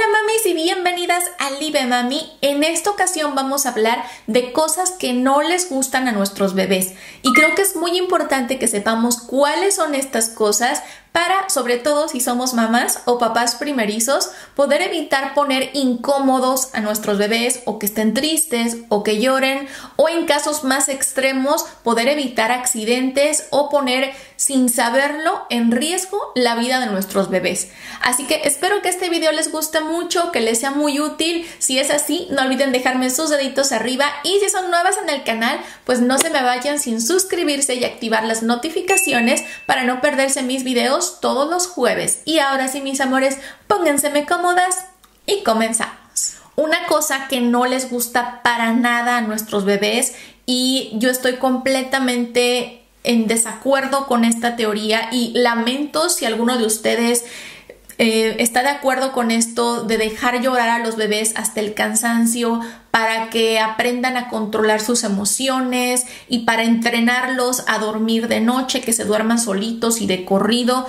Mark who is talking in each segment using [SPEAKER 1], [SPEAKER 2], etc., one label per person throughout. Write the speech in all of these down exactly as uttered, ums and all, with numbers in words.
[SPEAKER 1] mamis y bienvenidas a Live Mami. En esta ocasión vamos a hablar de cosas que no les gustan a nuestros bebés y creo que es muy importante que sepamos cuáles son estas cosas para, sobre todo si somos mamás o papás primerizos, poder evitar poner incómodos a nuestros bebés o que estén tristes o que lloren, o en casos más extremos poder evitar accidentes o poner sin saberlo en riesgo la vida de nuestros bebés. Así que espero que este video les guste mucho, que les sea muy útil. Si es así, no olviden dejarme sus deditos arriba, y si son nuevas en el canal, pues no se me vayan sin suscribirse y activar las notificaciones para no perderse mis videos todos los jueves. Y ahora sí, mis amores, pónganseme cómodas y comenzamos. Una cosa que no les gusta para nada a nuestros bebés, y yo estoy completamente en desacuerdo con esta teoría y lamento si alguno de ustedes eh, está de acuerdo con esto de dejar llorar a los bebés hasta el cansancio para que aprendan a controlar sus emociones y para entrenarlos a dormir de noche, que se duerman solitos y de corrido.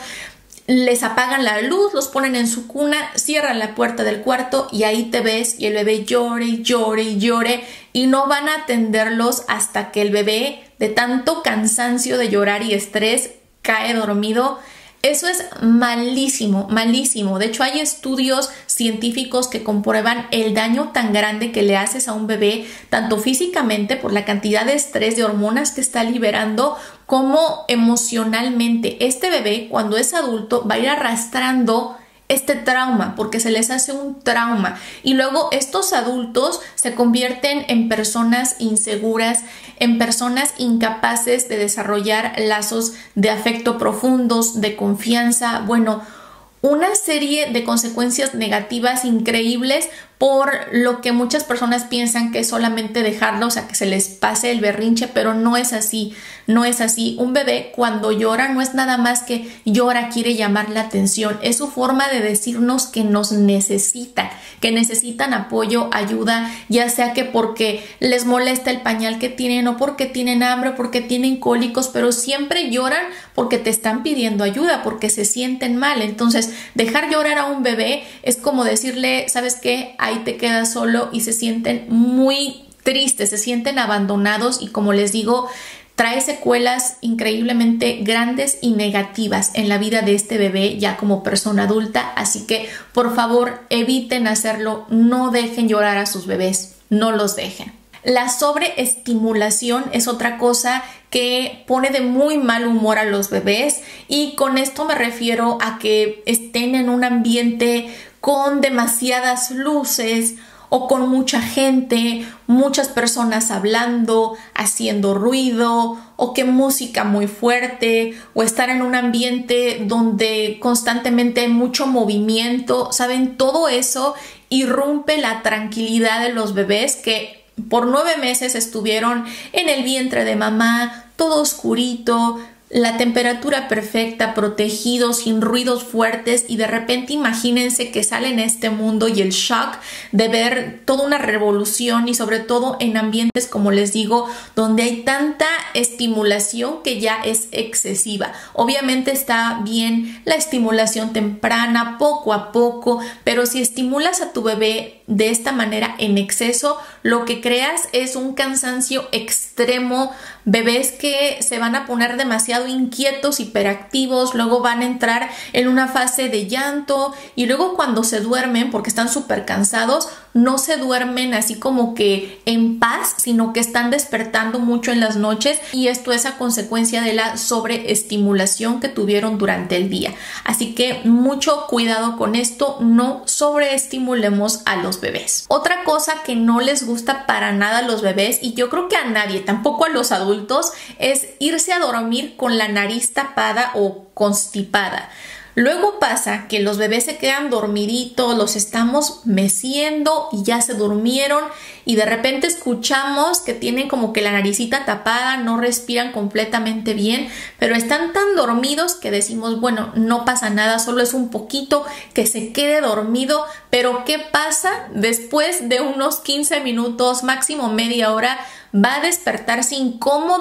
[SPEAKER 1] Les apagan la luz, los ponen en su cuna, cierran la puerta del cuarto y ahí te ves y el bebé llore y llore y llore, y no van a atenderlos hasta que el bebé, de tanto cansancio de llorar y estrés, cae dormido. Eso es malísimo, malísimo. De hecho, hay estudios científicos que comprueban el daño tan grande que le haces a un bebé, tanto físicamente por la cantidad de estrés, de hormonas que está liberando, como emocionalmente. Este bebé, cuando es adulto, va a ir arrastrando este trauma porque se les hace un trauma, y luego estos adultos se convierten en personas inseguras, en personas incapaces de desarrollar lazos de afecto profundos, de confianza. Bueno, una serie de consecuencias negativas increíbles por lo que muchas personas piensan que es solamente dejarlos a que se les pase el berrinche, pero no es así, no es así. Un bebé cuando llora no es nada más que llora, quiere llamar la atención, es su forma de decirnos que nos necesitan, que necesitan apoyo, ayuda, ya sea que porque les molesta el pañal que tienen o porque tienen hambre, porque tienen cólicos, pero siempre lloran porque te están pidiendo ayuda, porque se sienten mal. Entonces, dejar llorar a un bebé es como decirle, ¿sabes qué? Ahí te quedas solo, y se sienten muy tristes, se sienten abandonados, y como les digo, trae secuelas increíblemente grandes y negativas en la vida de este bebé ya como persona adulta. Así que por favor eviten hacerlo, no dejen llorar a sus bebés, no los dejen. La sobreestimulación es otra cosa que pone de muy mal humor a los bebés, y con esto me refiero a que estén en un ambiente con demasiadas luces o con mucha gente, muchas personas hablando, haciendo ruido, o que música muy fuerte, o estar en un ambiente donde constantemente hay mucho movimiento. ¿Saben? Todo eso irrumpe la tranquilidad de los bebés que por nueve meses estuvieron en el vientre de mamá, todo oscurito, la temperatura perfecta, protegidos, sin ruidos fuertes, y de repente imagínense que salen a este mundo y el shock de ver toda una revolución, y sobre todo en ambientes, como les digo, donde hay tanta estimulación que ya es excesiva. Obviamente está bien la estimulación temprana, poco a poco, pero si estimulas a tu bebé de esta manera en exceso, lo que creas es un cansancio extremo, bebés que se van a poner demasiado inquietos, hiperactivos, luego van a entrar en una fase de llanto, y luego cuando se duermen, porque están súper cansados, no se duermen así como que en paz, sino que están despertando mucho en las noches, y esto es a consecuencia de la sobreestimulación que tuvieron durante el día. Así que mucho cuidado con esto, no sobreestimulemos a los bebés. Otra cosa que no les gusta para nada a los bebés, y yo creo que a nadie, tampoco a los adultos, es irse a dormir con la nariz tapada o constipada. Luego pasa que los bebés se quedan dormiditos, los estamos meciendo y ya se durmieron, y de repente escuchamos que tienen como que la naricita tapada, no respiran completamente bien, pero están tan dormidos que decimos, bueno, no pasa nada, solo es un poquito, que se quede dormido. Pero ¿qué pasa? Después de unos quince minutos, máximo media hora, va a despertarse incómodo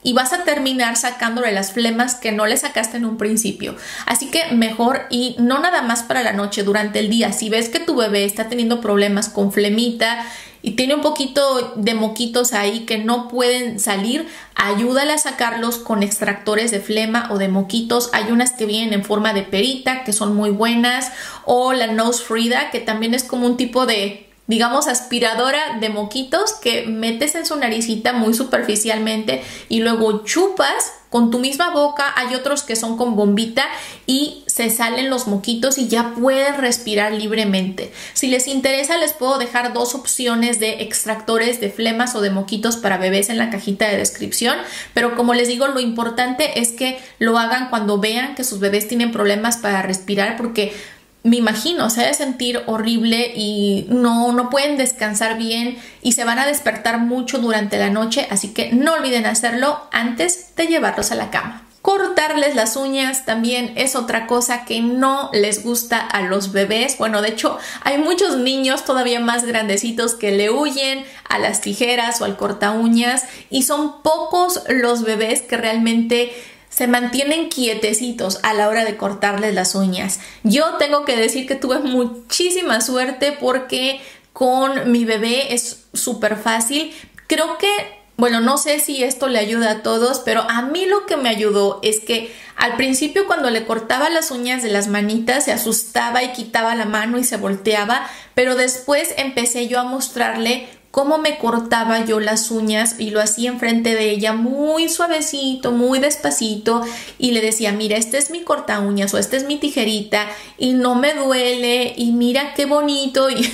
[SPEAKER 1] y vas a terminar sacándole las flemas que no le sacaste en un principio. Así que mejor, y no nada más para la noche, durante el día. Si ves que tu bebé está teniendo problemas con flemita y tiene un poquito de moquitos ahí que no pueden salir, ayúdale a sacarlos con extractores de flema o de moquitos. Hay unas que vienen en forma de perita que son muy buenas, o la Nose Frida, que también es como un tipo de, digamos, aspiradora de moquitos que metes en su naricita muy superficialmente y luego chupas con tu misma boca. Hay otros que son con bombita y se salen los moquitos y ya puedes respirar libremente. Si les interesa, les puedo dejar dos opciones de extractores de flemas o de moquitos para bebés en la cajita de descripción, pero como les digo, lo importante es que lo hagan cuando vean que sus bebés tienen problemas para respirar, porque me imagino, se ha de sentir horrible y no, no pueden descansar bien y se van a despertar mucho durante la noche, así que no olviden hacerlo antes de llevarlos a la cama. Cortarles las uñas también es otra cosa que no les gusta a los bebés. Bueno, de hecho, hay muchos niños todavía más grandecitos que le huyen a las tijeras o al corta uñas, y son pocos los bebés que realmente se mantienen quietecitos a la hora de cortarles las uñas. Yo tengo que decir que tuve muchísima suerte porque con mi bebé es súper fácil. Creo que, bueno, no sé si esto le ayuda a todos, pero a mí lo que me ayudó es que al principio, cuando le cortaba las uñas de las manitas, se asustaba y quitaba la mano y se volteaba, pero después empecé yo a mostrarle cómo me cortaba yo las uñas y lo hacía enfrente de ella muy suavecito, muy despacito, y le decía, mira, este es mi corta uñas o esta es mi tijerita y no me duele y mira qué bonito. Y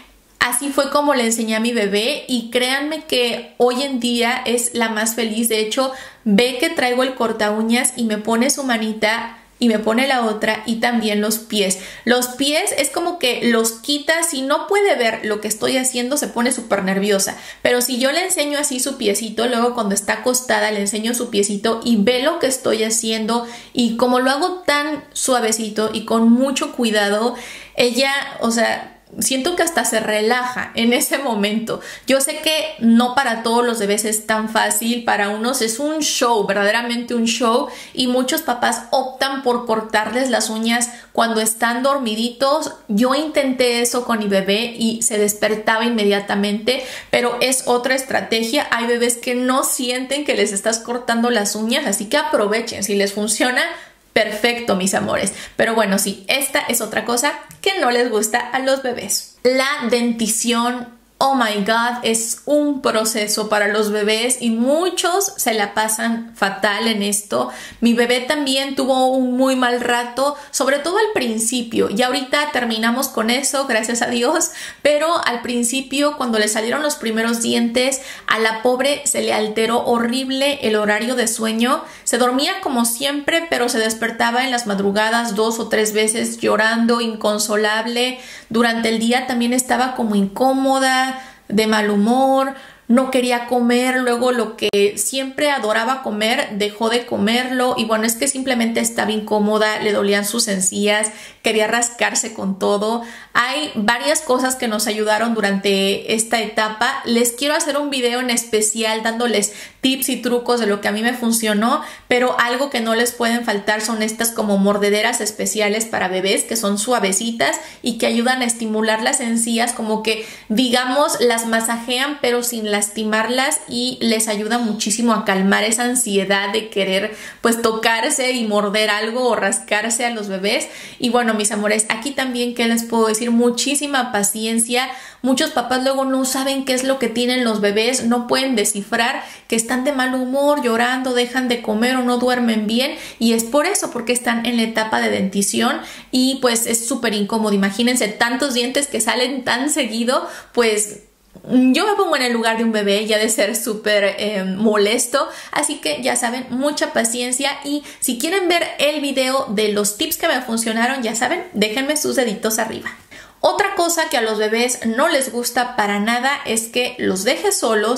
[SPEAKER 1] así fue como le enseñé a mi bebé, y créanme que hoy en día es la más feliz. De hecho, ve que traigo el corta uñas y me pone su manita y me pone la otra, y también los pies. Los pies es como que los quita. Si no puede ver lo que estoy haciendo, se pone súper nerviosa. Pero si yo le enseño así su piecito, luego cuando está acostada le enseño su piecito y ve lo que estoy haciendo, y como lo hago tan suavecito y con mucho cuidado, ella, o sea, siento que hasta se relaja en ese momento. Yo sé que no para todos los bebés es tan fácil, para unos es un show, verdaderamente un show, y muchos papás optan por cortarles las uñas cuando están dormiditos. Yo intenté eso con mi bebé y se despertaba inmediatamente, pero es otra estrategia. Hay bebés que no sienten que les estás cortando las uñas, así que aprovechen. Si les funciona, perfecto, mis amores. Pero bueno, sí, esta es otra cosa que no les gusta a los bebés. La dentición, oh my god, es un proceso para los bebés y muchos se la pasan fatal en esto. Mi bebé también tuvo un muy mal rato, sobre todo al principio. Y ahorita terminamos con eso, gracias a Dios, pero al principio, cuando le salieron los primeros dientes, a la pobre se le alteró horrible el horario de sueño. Se dormía como siempre, pero se despertaba en las madrugadas dos o tres veces llorando, inconsolable. Durante el día también estaba como incómoda, de mal humor, no quería comer. Luego lo que siempre adoraba comer, dejó de comerlo, y bueno, es que simplemente estaba incómoda, le dolían sus encías, quería rascarse con todo. Hay varias cosas que nos ayudaron durante esta etapa. Les quiero hacer un video en especial dándoles tips y trucos de lo que a mí me funcionó, pero algo que no les pueden faltar son estas como mordederas especiales para bebés, que son suavecitas y que ayudan a estimular las encías, como que digamos las masajean pero sin lastimarlas, y les ayuda muchísimo a calmar esa ansiedad de querer pues tocarse y morder algo o rascarse a los bebés. Y bueno, mis amores, aquí también, ¿qué les puedo decir? Muchísima paciencia. Muchos papás luego no saben qué es lo que tienen los bebés, no pueden descifrar que están de mal humor, llorando, dejan de comer o no duermen bien, y es por eso, porque están en la etapa de dentición y pues es súper incómodo. Imagínense tantos dientes que salen tan seguido, pues yo me pongo en el lugar de un bebé y ha de ser súper eh, molesto. Así que ya saben, mucha paciencia, y si quieren ver el video de los tips que me funcionaron, ya saben, déjenme sus deditos arriba. Otra cosa que a los bebés no les gusta para nada es que los dejes solos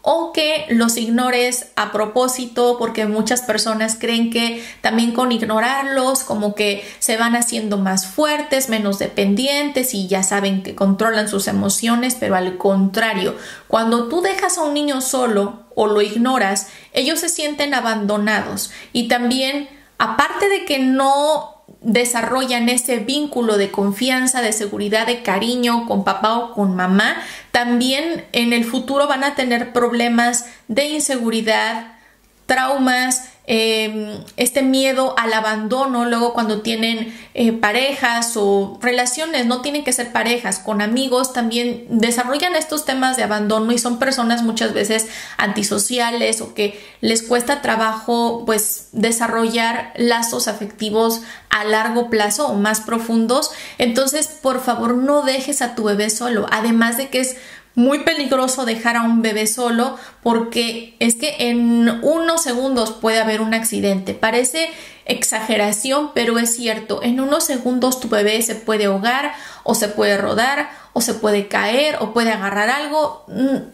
[SPEAKER 1] o que los ignores a propósito, porque muchas personas creen que también con ignorarlos como que se van haciendo más fuertes, menos dependientes y ya saben que controlan sus emociones, pero al contrario, cuando tú dejas a un niño solo o lo ignoras, ellos se sienten abandonados y también, aparte de que no desarrollan ese vínculo de confianza, de seguridad, de cariño con papá o con mamá, también en el futuro van a tener problemas de inseguridad, traumas, eh, este miedo al abandono. Luego cuando tienen eh, parejas o relaciones, no tienen que ser parejas, con amigos también desarrollan estos temas de abandono y son personas muchas veces antisociales o que les cuesta trabajo pues desarrollar lazos afectivos a largo plazo o más profundos. Entonces, por favor, no dejes a tu bebé solo, además de que es muy peligroso dejar a un bebé solo porque es que en unos segundos puede haber un accidente. Parece exageración, pero es cierto. En unos segundos tu bebé se puede ahogar o se puede rodar o se puede caer o puede agarrar algo.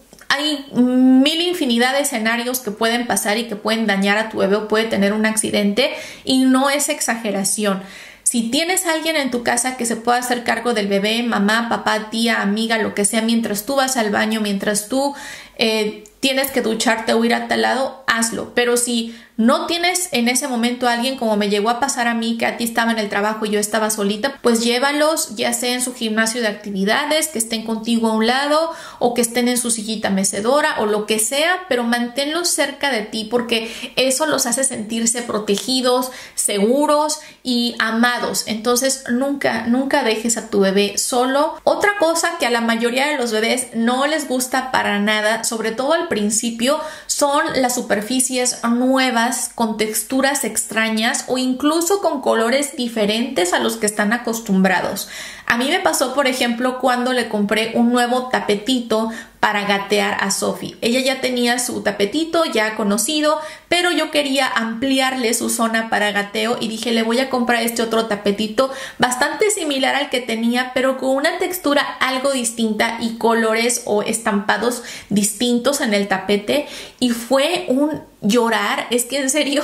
[SPEAKER 1] Hay mil infinidad de escenarios que pueden pasar y que pueden dañar a tu bebé o puede tener un accidente y no es exageración. Si tienes a alguien en tu casa que se pueda hacer cargo del bebé, mamá, papá, tía, amiga, lo que sea, mientras tú vas al baño, mientras tú eh, tienes que ducharte o ir a tal lado, hazlo. Pero si no tienes en ese momento a alguien, como me llegó a pasar a mí, que a ti estaba en el trabajo y yo estaba solita, pues llévalos ya sea en su gimnasio de actividades, que estén contigo a un lado o que estén en su sillita mecedora o lo que sea, pero manténlos cerca de ti porque eso los hace sentirse protegidos, seguros y amados. Entonces nunca, nunca dejes a tu bebé solo. Otra cosa que a la mayoría de los bebés no les gusta para nada, sobre todo al principio, son las superficies nuevas con texturas extrañas o incluso con colores diferentes a los que están acostumbrados. A mí me pasó, por ejemplo, cuando le compré un nuevo tapetito para gatear a Sophie. Ella ya tenía su tapetito ya conocido, pero yo quería ampliarle su zona para gateo y dije, le voy a comprar este otro tapetito bastante similar al que tenía, pero con una textura algo distinta y colores o estampados distintos en el tapete, y fue un llorar. Es que en serio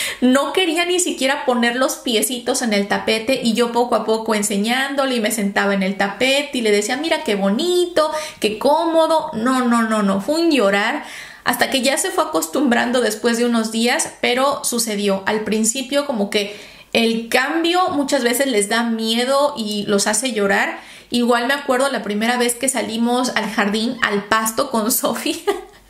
[SPEAKER 1] no quería ni siquiera poner los piecitos en el tapete y yo poco a poco enseñándole y me sentaba en el tapete y le decía, mira qué bonito, qué cómodo. No, no, no, no, fue un llorar hasta que ya se fue acostumbrando después de unos días, pero sucedió. Al principio como que el cambio muchas veces les da miedo y los hace llorar. Igual me acuerdo la primera vez que salimos al jardín, al pasto con Sophie.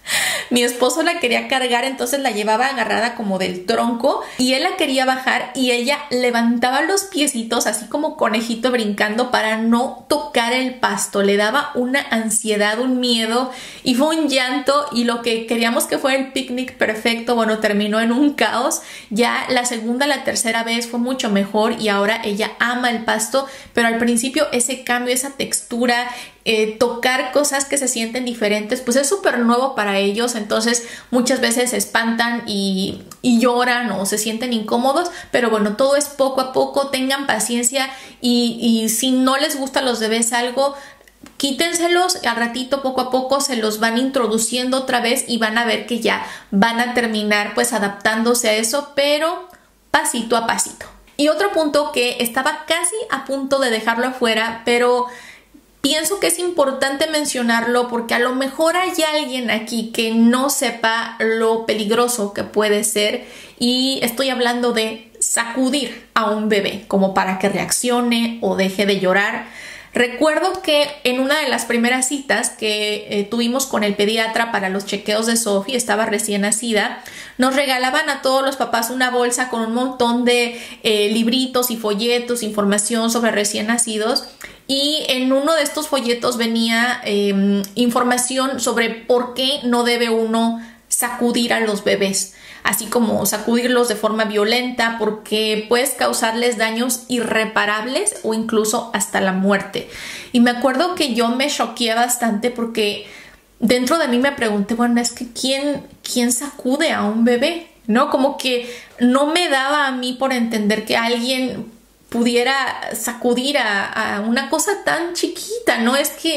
[SPEAKER 1] Mi esposo la quería cargar, entonces la llevaba agarrada como del tronco y él la quería bajar y ella levantaba los piecitos así como conejito brincando para no tocar el pasto. Le daba una ansiedad, un miedo y fue un llanto, y lo que queríamos que fuera el picnic perfecto, bueno, terminó en un caos. Ya la segunda, la tercera vez fue mucho mejor y ahora ella ama el pasto, pero al principio ese cambio, esa textura, Eh, tocar cosas que se sienten diferentes, pues es súper nuevo para ellos. Entonces muchas veces se espantan y, y lloran o se sienten incómodos, pero bueno, todo es poco a poco. Tengan paciencia y, y si no les gusta a los bebés algo, quítenselos, al ratito poco a poco se los van introduciendo otra vez y van a ver que ya van a terminar pues adaptándose a eso, pero pasito a pasito. Y otro punto que estaba casi a punto de dejarlo afuera, pero pienso que es importante mencionarlo porque a lo mejor hay alguien aquí que no sepa lo peligroso que puede ser, y estoy hablando de sacudir a un bebé como para que reaccione o deje de llorar. Recuerdo que en una de las primeras citas que eh, tuvimos con el pediatra para los chequeos de Sophie, estaba recién nacida, nos regalaban a todos los papás una bolsa con un montón de eh, libritos y folletos, información sobre recién nacidos. Y en uno de estos folletos venía eh, información sobre por qué no debe uno sacudir a los bebés, así como sacudirlos de forma violenta, porque puedes causarles daños irreparables o incluso hasta la muerte. Y me acuerdo que yo me choqué bastante porque dentro de mí me pregunté, bueno, es que ¿quién, quién sacude a un bebé? ¿No? Como que no me daba a mí por entender que alguien pudiera sacudir a, a una cosa tan chiquita, ¿no? Es que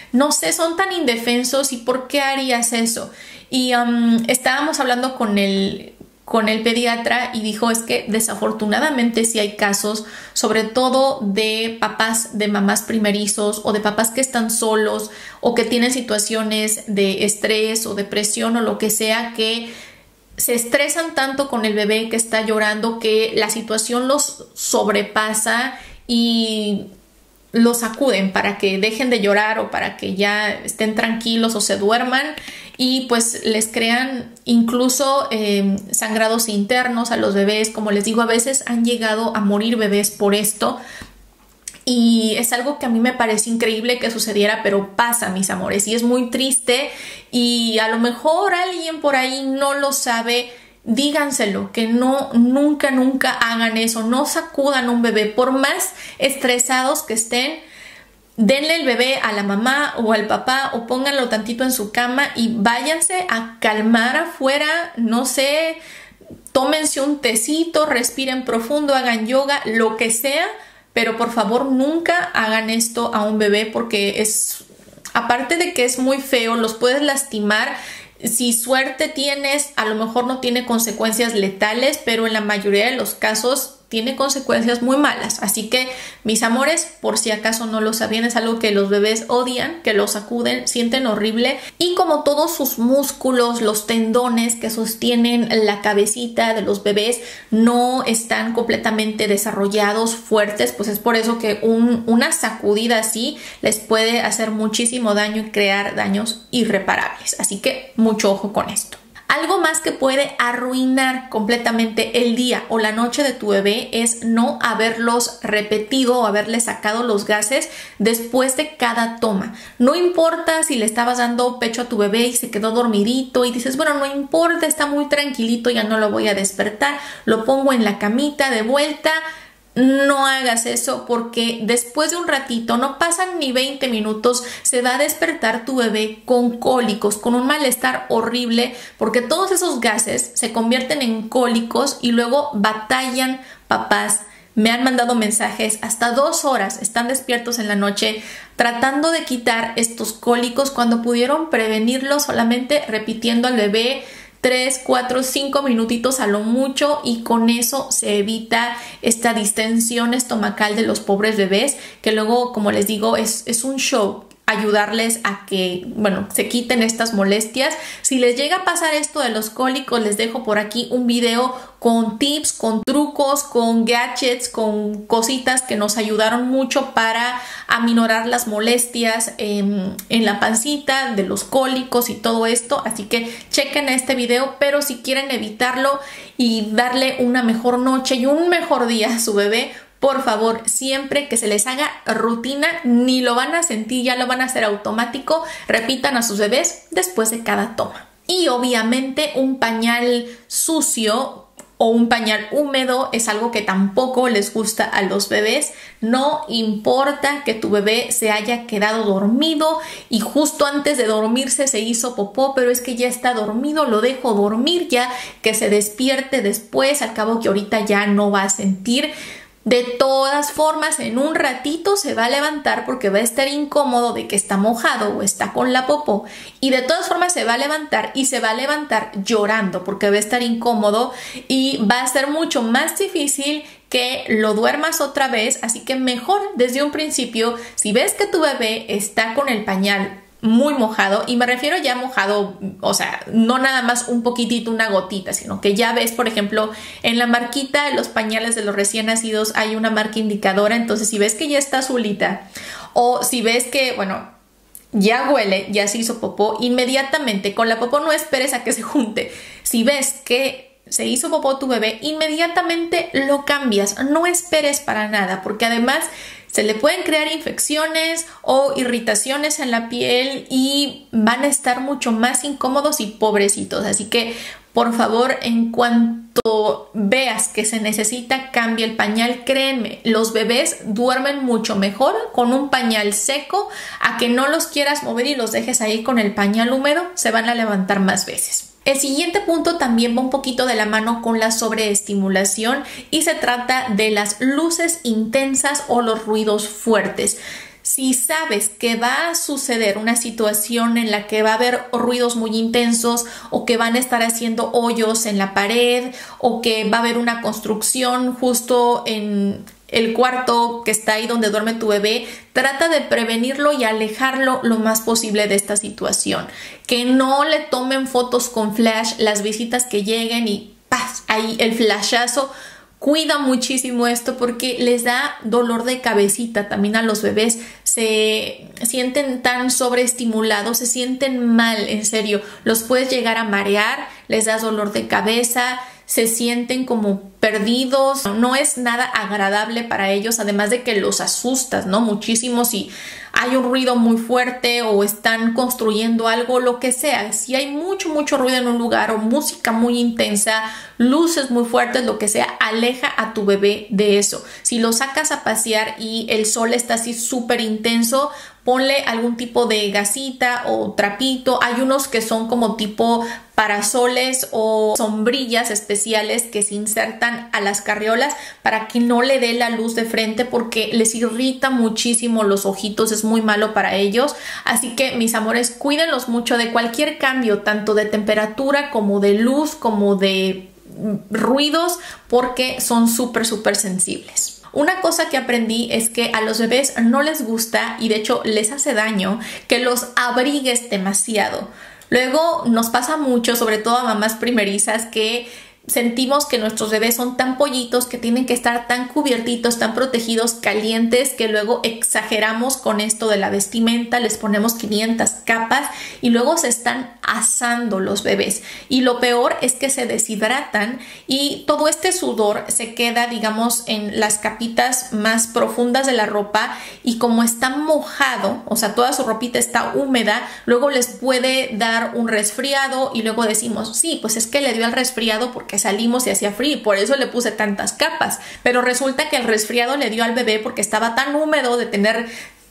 [SPEAKER 1] no sé, son tan indefensos y ¿por qué harías eso? Y um, estábamos hablando con el, con el pediatra y dijo es que desafortunadamente sí hay casos, sobre todo de papás, de mamás primerizos o de papás que están solos o que tienen situaciones de estrés o depresión o lo que sea, que se estresan tanto con el bebé que está llorando que la situación los sobrepasa y los sacuden para que dejen de llorar o para que ya estén tranquilos o se duerman, y pues les crean incluso eh, sangrados internos a los bebés. Como les digo, a veces han llegado a morir bebés por esto. Y es algo que a mí me parece increíble que sucediera, pero pasa, mis amores, y es muy triste, y a lo mejor alguien por ahí no lo sabe. Díganselo, que no, nunca, nunca hagan eso, no sacudan un bebé, por más estresados que estén. Denle el bebé a la mamá o al papá o pónganlo tantito en su cama y váyanse a calmar afuera, no sé, tómense un tecito, respiren profundo, hagan yoga, lo que sea, pero por favor nunca hagan esto a un bebé, porque es, aparte de que es muy feo, los puedes lastimar. Si suerte tienes, a lo mejor no tiene consecuencias letales, pero en la mayoría de los casos tiene consecuencias muy malas. Así que, mis amores, por si acaso no lo sabían, es algo que los bebés odian, que los sacuden, sienten horrible. Y como todos sus músculos, los tendones que sostienen la cabecita de los bebés no están completamente desarrollados, fuertes, pues es por eso que un, una sacudida así les puede hacer muchísimo daño y crear daños irreparables. Así que mucho ojo con esto. Algo más que puede arruinar completamente el día o la noche de tu bebé es no haberlos repetido o haberle sacado los gases después de cada toma. No importa si le estabas dando pecho a tu bebé y se quedó dormidito y dices, bueno, no importa, está muy tranquilito, ya no lo voy a despertar, lo pongo en la camita de vuelta. No hagas eso, porque después de un ratito, no pasan ni veinte minutos, se va a despertar tu bebé con cólicos, con un malestar horrible, porque todos esos gases se convierten en cólicos y luego batallan papás. Me han mandado mensajes, hasta dos horas están despiertos en la noche tratando de quitar estos cólicos cuando pudieron prevenirlos solamente repitiendo al bebé tres, cuatro, cinco minutitos a lo mucho, y con eso se evita esta distensión estomacal de los pobres bebés, que luego, como les digo, es, es un show ayudarles a que, bueno, se quiten estas molestias. Si les llega a pasar esto de los cólicos, les dejo por aquí un video con tips, con trucos, con gadgets, con cositas que nos ayudaron mucho para aminorar las molestias eh, en la pancita de los cólicos y todo esto. Así que chequen este video, pero si quieren evitarlo y darle una mejor noche y un mejor día a su bebé, por favor, siempre que se les haga rutina, ni lo van a sentir, ya lo van a hacer automático, repitan a sus bebés después de cada toma. Y obviamente un pañal sucio o un pañal húmedo es algo que tampoco les gusta a los bebés. No importa que tu bebé se haya quedado dormido y justo antes de dormirse se hizo popó, pero es que ya está dormido, lo dejo dormir, ya que se despierte después, al cabo que ahorita ya no va a sentir. De todas formas, en un ratito se va a levantar porque va a estar incómodo de que está mojado o está con la popó, y de todas formas se va a levantar y se va a levantar llorando porque va a estar incómodo y va a ser mucho más difícil que lo duermas otra vez. Así que mejor desde un principio, si ves que tu bebé está con el pañal muy mojado, y me refiero ya mojado, o sea, no nada más un poquitito, una gotita, sino que ya ves, por ejemplo, en la marquita de los pañales de los recién nacidos hay una marca indicadora. Entonces, si ves que ya está azulita, o si ves que, bueno, ya huele, ya se hizo popó, inmediatamente con la popó no esperes a que se junte. Si ves que se hizo popó tu bebé, inmediatamente lo cambias, no esperes para nada, porque además se le pueden crear infecciones o irritaciones en la piel y van a estar mucho más incómodos y pobrecitos. Así que, por favor, en cuanto veas que se necesita, cambia el pañal. Créanme, los bebés duermen mucho mejor con un pañal seco a que no los quieras mover y los dejes ahí con el pañal húmedo. Se van a levantar más veces. El siguiente punto también va un poquito de la mano con la sobreestimulación y se trata de las luces intensas o los ruidos fuertes. Si sabes que va a suceder una situación en la que va a haber ruidos muy intensos o que van a estar haciendo hoyos en la pared o que va a haber una construcción justo en el cuarto que está ahí donde duerme tu bebé, trata de prevenirlo y alejarlo lo más posible de esta situación. Que no le tomen fotos con flash las visitas que lleguen y ¡paz! Ahí el flashazo. Cuida muchísimo esto porque les da dolor de cabecita también a los bebés. Se sienten tan sobreestimulados, se sienten mal, en serio. Los puedes llegar a marear, les das dolor de cabeza, se sienten como perdidos. No es nada agradable para ellos, además de que los asustas, ¿no? Muchísimo si hay un ruido muy fuerte o están construyendo algo, lo que sea. Si hay mucho, mucho ruido en un lugar o música muy intensa, luces muy fuertes, lo que sea, aleja a tu bebé de eso. Si lo sacas a pasear y el sol está así súper intenso, ponle algún tipo de gasita o trapito. Hay unos que son como tipo parasoles o sombrillas especiales que se insertan a las carriolas para que no le dé la luz de frente porque les irrita muchísimo los ojitos, es muy malo para ellos. Así que, mis amores, cuídenlos mucho de cualquier cambio, tanto de temperatura como de luz, como de ruidos, porque son súper, súper sensibles. Una cosa que aprendí es que a los bebés no les gusta, y de hecho les hace daño, que los abrigues demasiado. Luego nos pasa mucho, sobre todo a mamás primerizas, que sentimos que nuestros bebés son tan pollitos que tienen que estar tan cubiertitos, tan protegidos, calientes, que luego exageramos con esto de la vestimenta, les ponemos quinientas capas y luego se están asando los bebés. Y lo peor es que se deshidratan y todo este sudor se queda, digamos, en las capitas más profundas de la ropa, y como está mojado, o sea, toda su ropita está húmeda, luego les puede dar un resfriado y luego decimos, sí, pues es que le dio el resfriado porque salimos y hacía frío y por eso le puse tantas capas, pero resulta que el resfriado le dio al bebé porque estaba tan húmedo de tener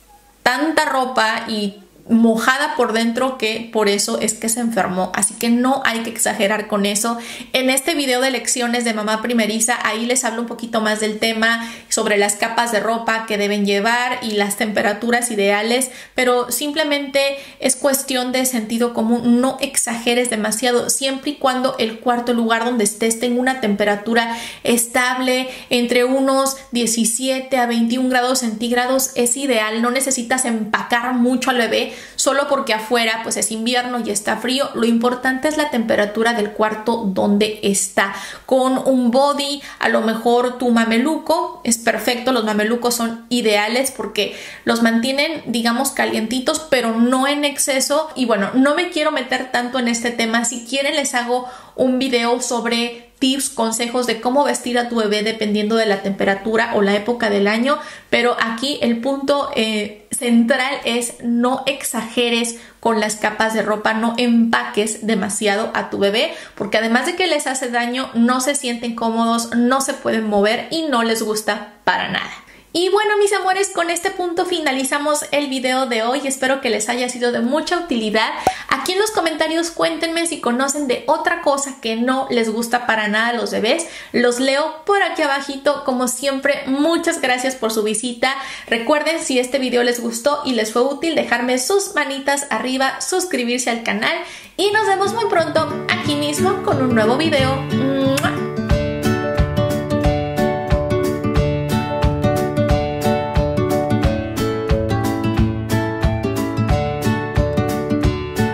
[SPEAKER 1] tanta ropa y mojada por dentro, que por eso es que se enfermó. Así que no hay que exagerar con eso. En este video de lecciones de mamá primeriza, ahí les hablo un poquito más del tema sobre las capas de ropa que deben llevar y las temperaturas ideales, pero simplemente es cuestión de sentido común. No exageres demasiado, siempre y cuando el cuarto, el lugar donde estés, tenga una temperatura estable entre unos diecisiete a veintiún grados centígrados, es ideal. No necesitas empacar mucho al bebé solo porque afuera pues es invierno y está frío. Lo importante es la temperatura del cuarto donde está. Con un body, a lo mejor tu mameluco es perfecto. Los mamelucos son ideales porque los mantienen, digamos, calientitos, pero no en exceso. Y bueno, no me quiero meter tanto en este tema. Si quieren les hago un video sobre tips, consejos de cómo vestir a tu bebé dependiendo de la temperatura o la época del año, pero aquí el punto eh, central es no exageres con las capas de ropa, no empaques demasiado a tu bebé, porque además de que les hace daño, no se sienten cómodos, no se pueden mover y no les gusta para nada. Y bueno, mis amores, con este punto finalizamos el video de hoy. Espero que les haya sido de mucha utilidad. Aquí en los comentarios cuéntenme si conocen de otra cosa que no les gusta para nada a los bebés. Los leo por aquí abajito. Como siempre, muchas gracias por su visita. Recuerden, si este video les gustó y les fue útil, dejarme sus manitas arriba, suscribirse al canal y nos vemos muy pronto aquí mismo con un nuevo video.